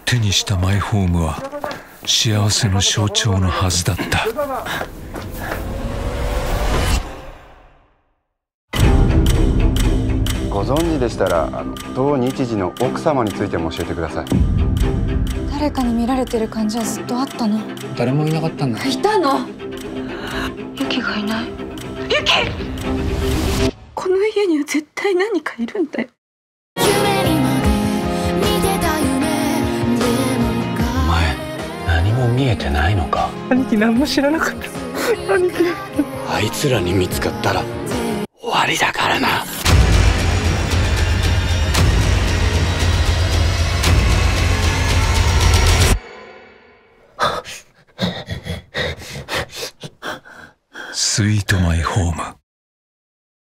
手にしたマイホームは幸せの象徴のはずだった。 ご存知でしたら当日時の奥様についても教えてください。 誰かに見られてる感じはずっとあったの？ 誰もいなかったんだ。 いたの？ ユキがいない。ユキ！この家には絶対何かいるんだよ。 お前、何も見えてないのか？ 兄貴何も知らなかった。兄貴。 あいつらに見つかったら終わりだからな。 スイートマイホーム。